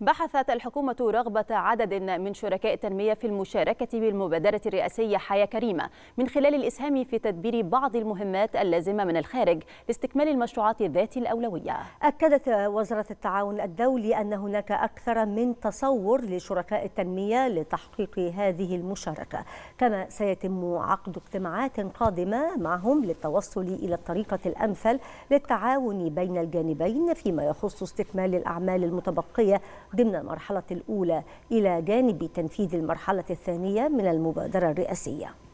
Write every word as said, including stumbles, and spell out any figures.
بحثت الحكومة رغبة عدد من شركاء التنمية في المشاركة بالمبادرة الرئاسية حياة كريمة من خلال الإسهام في تدبير بعض المهمات اللازمة من الخارج لاستكمال المشروعات ذات الأولوية. أكدت وزارة التعاون الدولي أن هناك أكثر من تصور لشركاء التنمية لتحقيق هذه المشاركة، كما سيتم عقد اجتماعات قادمة معهم للتوصل إلى الطريقة الأمثل للتعاون بين الجانبين فيما يخص استكمال الأعمال المتبقية ضمن المرحلة الأولى إلى جانب تنفيذ المرحلة الثانية من المبادرة الرئاسية.